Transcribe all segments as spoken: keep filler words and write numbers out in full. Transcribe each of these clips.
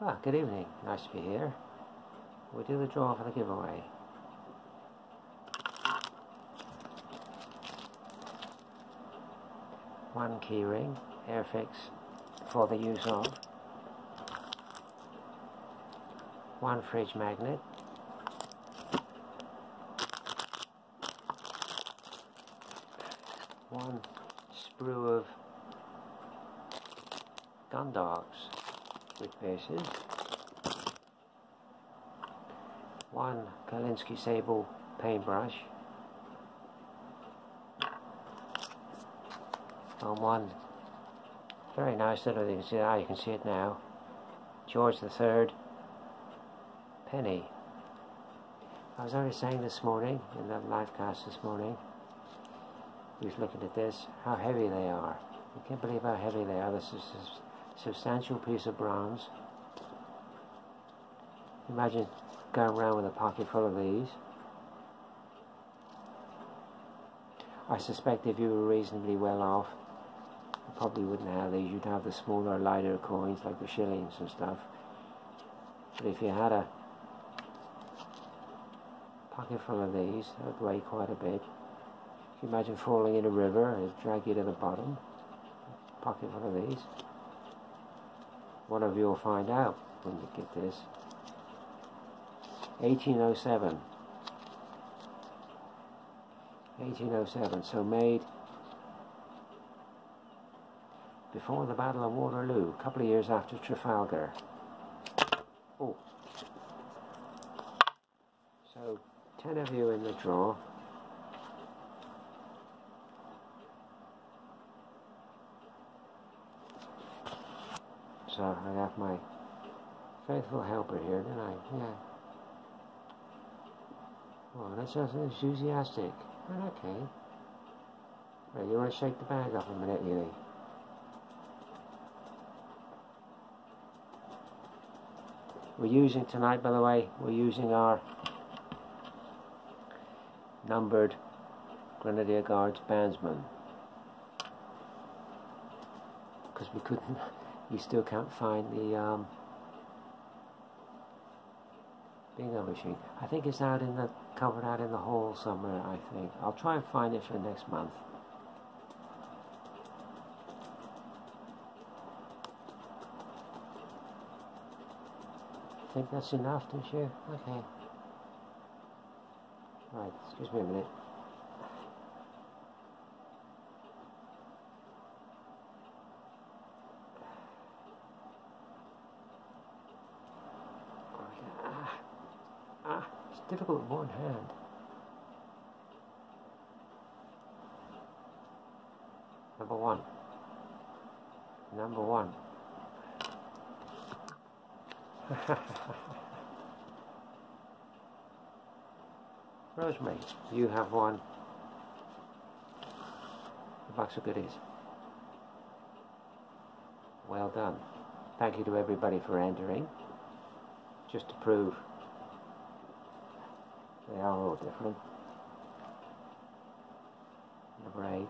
Well, good evening. Nice to be here. We'll do the draw for the giveaway. One keyring, Airfix for the use of. One fridge magnet. One sprue of gun dogs with bases. One Kalinsky Sable paintbrush. And one very nice little, you can see, ah, you can see it now, George the Third penny. I was only saying this morning, in the live cast this morning, he was looking at this, how heavy they are. You can't believe how heavy they are. This is a substantial piece of bronze. Imagine going around with a pocket full of these. I suspect if you were reasonably well off, you probably wouldn't have these. You'd have the smaller, lighter coins like the shillings and stuff. But if you had a pocket full of these, that would weigh quite a bit. If you imagine falling in a river, it'd drag you to the bottom. Pocket full of these. One of you will find out when you get this. eighteen oh seven. eighteen oh seven, so made before the Battle of Waterloo, a couple of years after Trafalgar. Oh. So, ten of you in the draw. So, I have my faithful helper here, didn't I? Yeah. Oh, that's just enthusiastic. Okay. Right, you want to shake the bag up a minute, Ely? We're using tonight, by the way, we're using our numbered Grenadier Guards bandsman. Because we couldn't, we still can't find the um, bingo machine. I think it's out in the, covered out in the hall somewhere, I think. I'll try and find it for next month. I think that's enough, don't you? Okay. Right, excuse me a minute. Ah, ah, it's difficult with one hand. Number one. Number one. Rosemary, you have one. A box of goodies. Well done. Thank you to everybody for entering. Just to prove they are all different. Number eight.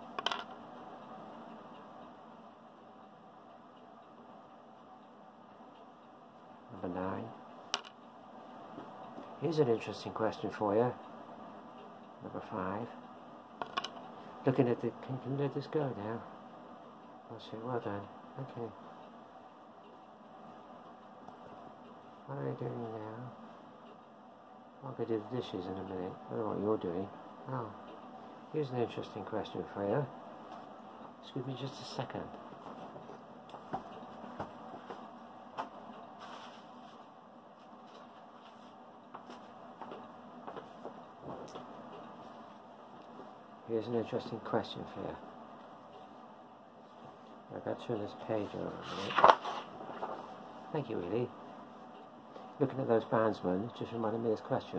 Number nine. Here's an interesting question for you. Number five. Looking at the, can, can you let this go now? I'll see, well done. Okay. What are you doing now? I'll go do the dishes in a minute. I don't know what you're doing. Oh, here's an interesting question for you. Excuse me just a second. Here's an interesting question for you. I've got to turn this page over a minute. Thank you, Ely. Looking at those bandsmen, it just reminded me of this question.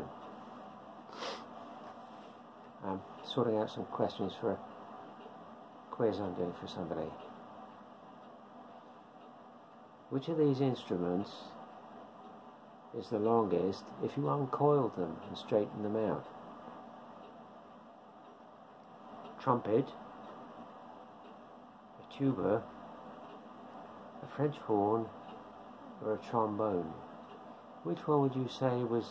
I'm sorting out some questions for a quiz I'm doing for somebody. Which of these instruments is the longest if you uncoiled them and straightened them out? Trumpet, a tuba, a French horn, or a trombone? Which one would you say was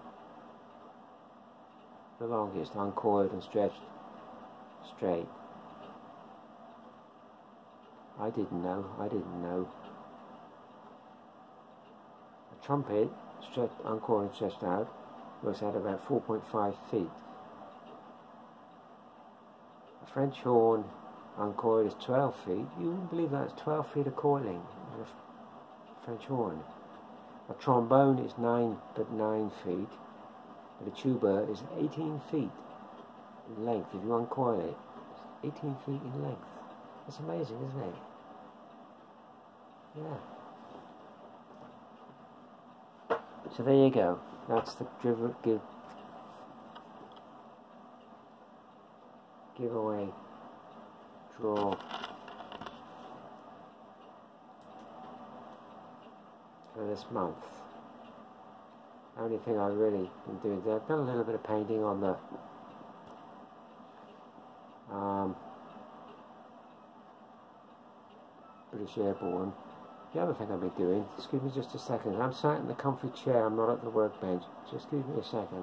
the longest, uncoiled and stretched straight? I didn't know, I didn't know. A trumpet, stretched, uncoiled and stretched out, works out about four point five feet. A French horn, uncoiled, is twelve feet. You wouldn't believe that's twelve feet of coiling of a French horn. A trombone is nine, but nine feet. But a tuba is eighteen feet in length. If you uncoil it, it's eighteen feet in length. That's amazing, isn't it? Yeah. So there you go. That's the give, give, giveaway draw for this month. The only thing I've really been doing there, I've done a little bit of painting on the um, British Airborne. The other thing I've been doing, excuse me just a second, I'm sat in the comfy chair, I'm not at the workbench, just give me a second.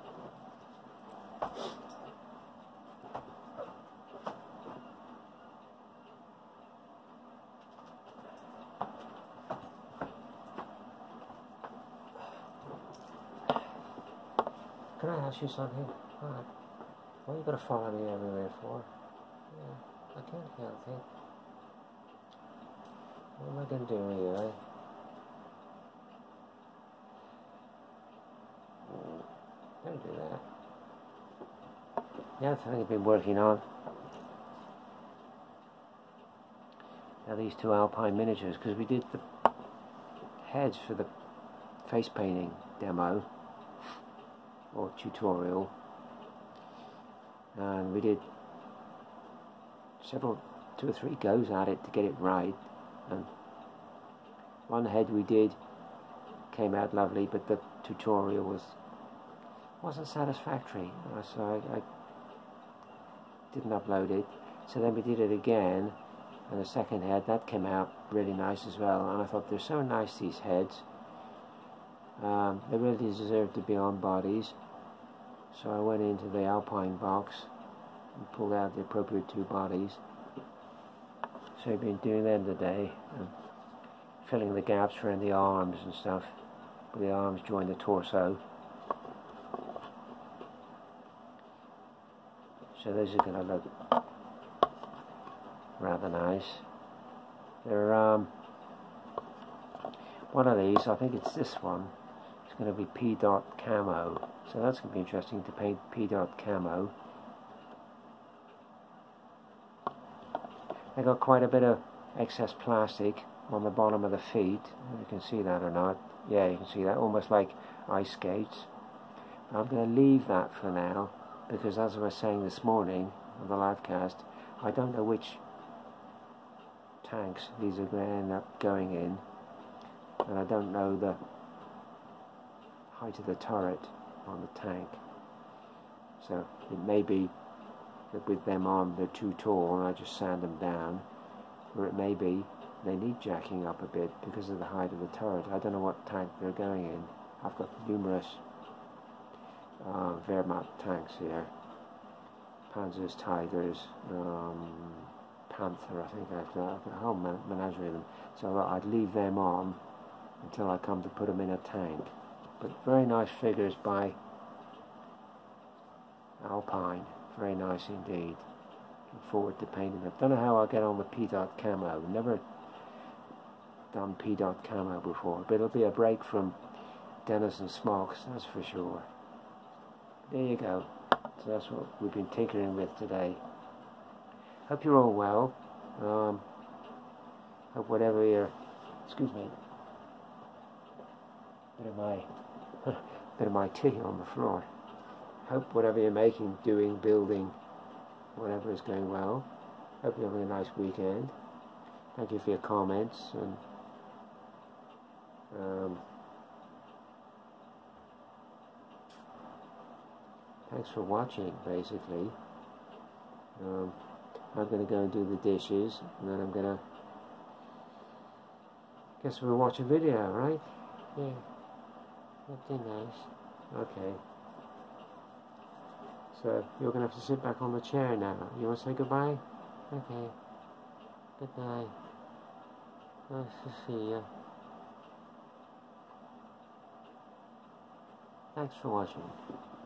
Can I ask you something? What? What are you going to follow me everywhere for? Yeah, I can't help it. What am I going to do here? Don't do that. The other thing I've been working on are these two Alpine miniatures, because we did the heads for the face painting demo or tutorial, and we did several, two or three goes at it to get it right. And one head we did came out lovely, but the tutorial was wasn't satisfactory, so I, I didn't upload it. So then we did it again, and the second head, that came out really nice as well. And I thought, they're so nice, these heads. Um, they really deserve to be on bodies. So I went into the Alpine box and pulled out the appropriate two bodies. So I've been doing them today, and filling the gaps around the arms and stuff, where the arms join the torso. So those are going to look rather nice. They're um, one of these, I think it's this one, it's going to be P dot camo. So that's going to be interesting to paint P dot camo. They got quite a bit of excess plastic on the bottom of the feet. You can see that or not. Yeah, you can see that, almost like ice skates. I'm going to leave that for now, because as I was saying this morning on the live cast, I don't know which tanks these are going to end up going in, and I don't know the height of the turret on the tank. So it may be that with them on they're too tall and I just sand them down, or it may be they need jacking up a bit because of the height of the turret. I don't know what tank they're going in. I've got numerous uh, Wehrmacht tanks here, Panzers, Tigers, um, Panther, I think I've got, I've got a whole menagerie of them. So I'd leave them on until I come to put them in a tank. But very nice figures by Alpine, very nice indeed. Looking forward to painting them. Don't know how I'll get on with P dot camo. Never done P dot camo before, but it'll be a break from Denison smokes, that's for sure. There you go. So that's what we've been tinkering with today. Hope you're all well. Um, hope whatever you're, excuse me, bit of my, bit of my tea on the floor. Hope whatever you're making, doing, building, whatever is going well. Hope you're having a nice weekend. Thank you for your comments, and um, thanks for watching, basically. Um, I'm going to go and do the dishes, and then I'm going to Guess we'll watch a video, right? Yeah. That'd be nice. Okay. So, you're going to have to sit back on the chair now. You want to say goodbye? Okay. Goodbye. Nice to see you. Thanks for watching.